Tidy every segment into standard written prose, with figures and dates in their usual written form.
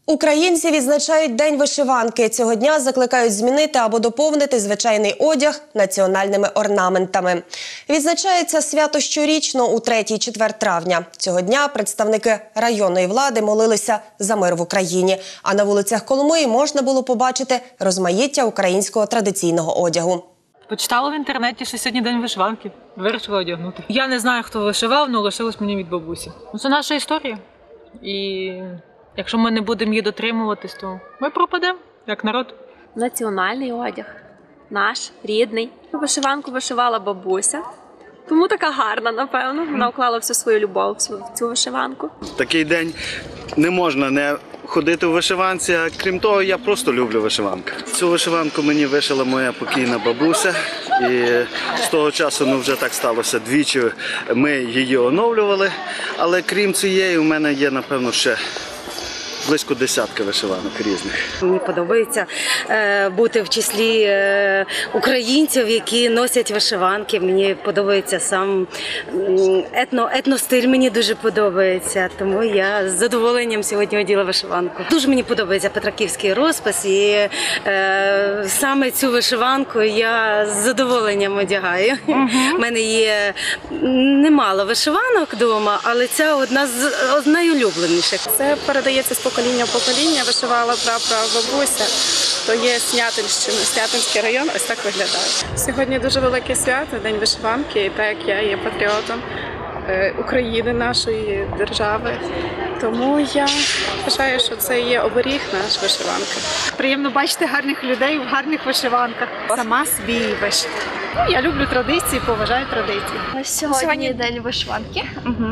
Українці відзначають День вишиванки. Цього дня закликають змінити або доповнити звичайний одяг національними орнаментами. Відзначається свято щорічно у 3-4 травня. Цього дня представники районної влади молилися за мир в Україні. А на вулицях Коломиї можна було побачити розмаїття українського традиційного одягу. Почитала в інтернеті, що сьогодні День вишиванки. Вирішила одягнути. Я не знаю, хто вишивав, але лишилось мені від бабусі. Це наша історія. І якщо ми не будемо її дотримуватись, то ми пропадемо, як народ. Національний одяг. Наш, рідний. Вишиванку вишивала бабуся. Тому така гарна, напевно. Вона вклала всю свою любов в цю вишиванку. Такий день не можна не ходити у вишиванці, а крім того, я просто люблю вишиванку. Цю вишиванку мені вишила моя покійна бабуся. І з того часу вже так сталося. Двічі ми її оновлювали. Але крім цієї, у мене є, напевно, ще близько 10 вишиванок різних. Мені подобається бути в числі українців, які носять вишиванки. Мені подобається сам етностиль, мені дуже подобається. Тому я з задоволенням сьогодні оділа вишиванку. Дуже мені подобається петраківський розпис і саме цю вишиванку я з задоволенням одягаю. У мене є немало вишиванок вдома, але ця одна з найулюбленіших. Це передається з покоління в покоління, вишивала прабабуся, то є Снятинщина, Снятинський район, ось так виглядає. Сьогодні дуже велике свято, День вишиванки, і так як я є патріотом України, нашої держави, тому я вважаю, що це є оберіг наш вишиванка. Приємно бачити гарних людей в гарних вишиванках. Сама свій вишив. Я люблю традиції, поважаю традиції. Сьогодні День вишиванки.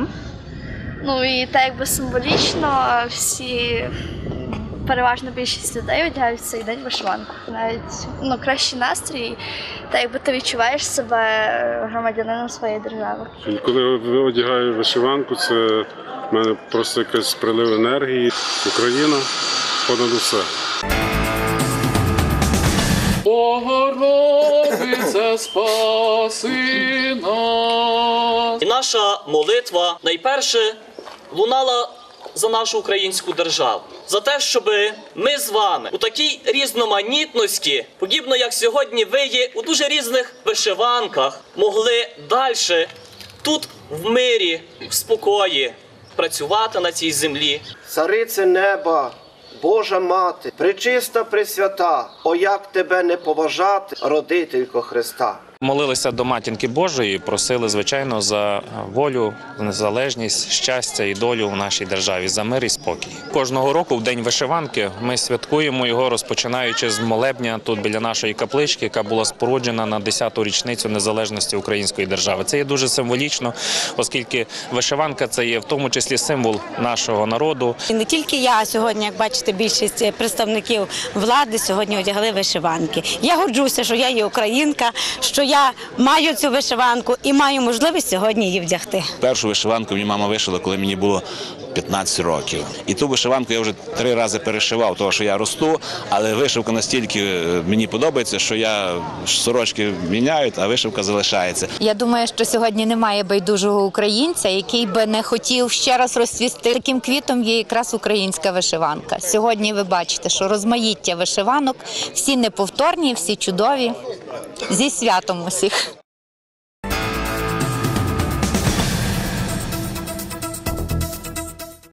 Ну і так якби символічно всі, переважно більшість людей одягають цей день вишиванку. Навіть кращий настрій, так якби ти відчуваєш себе громадянином своєї держави. Коли одягаю вишиванку, це в мене просто якийсь прилив енергії. Україна понад усе. Богородице, спаси нас. І наша молитва найперше лунала за нашу українську державу. За те, щоб ми з вами у такій різноманітності, подібно як сьогодні ви є у дуже різних вишиванках, могли далі тут в мирі, в спокої працювати на цій землі. Царице неба, Божа мати, пречиста, пресвята, о як тебе не поважати, родителько Христа. Молилися до Матінки Божої, просили, звичайно, за волю, незалежність, щастя і долю в нашій державі, за мир і спокій. Кожного року в День вишиванки ми святкуємо його, розпочинаючи з молебня тут біля нашої каплички, яка була споруджена на 10-ту річницю незалежності української держави. Це є дуже символічно, оскільки вишиванка – це є в тому числі символ нашого народу. І не тільки я сьогодні, як бачите, більшість представників влади сьогодні одягли вишиванки. Я горджуся, що я є українка, що я маю цю вишиванку і маю можливість сьогодні її вдягти. Першу вишиванку мені мама вишила, коли мені було 15 років. І ту вишиванку я вже 3 рази перешивав, тому що я росту, але вишивка настільки мені подобається, що я сорочки міняють, а вишивка залишається. Я думаю, що сьогодні немає байдужого українця, який би не хотів ще раз розцвісти. Таким квітом є якраз українська вишиванка. Сьогодні ви бачите, що розмаїття вишиванок, всі неповторні, всі чудові. Зі святом усіх!